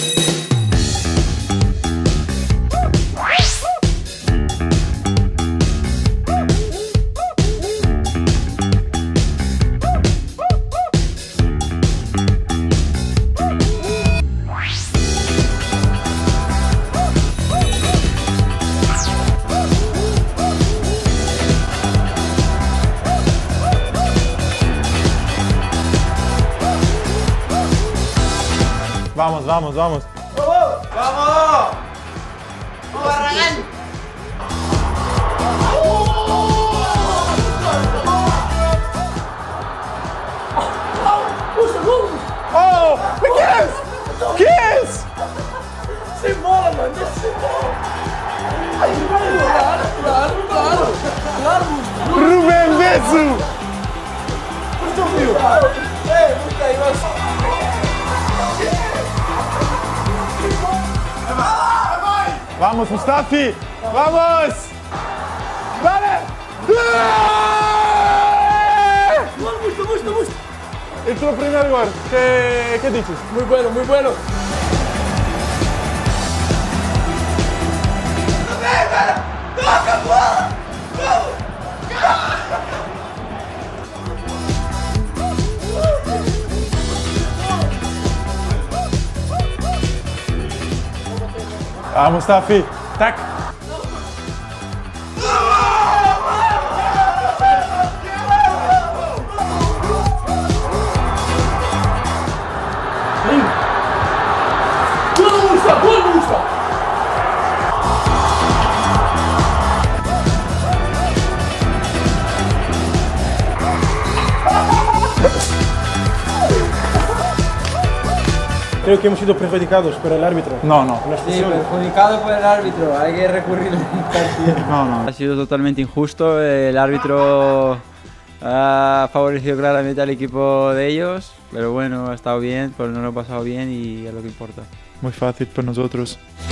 Vamos, vamos, vamos. ¡Vamos! ¡Vamos! ¡Vamos, Barragán! Oh! Que é isso? Sem bola, mano! Sem bola! Claro! Rubem Vezo! Ei, puta aí, mas... Vamos, Mustafi! Vamos! Dale! Mucho! Entró primer gol. ¿Qué dices? Muy bueno, muy bueno. Vamos, Mustafi! Tac! Creo que hemos sido perjudicados por el árbitro. No, no. Sí, perjudicado por el árbitro, hay que recurrir al partido. No, no. Ha sido totalmente injusto, el árbitro ha favorecido claramente al equipo de ellos, pero bueno, ha estado bien, pues nos lo hemos pasado bien y es lo que importa. Muy fácil para nosotros.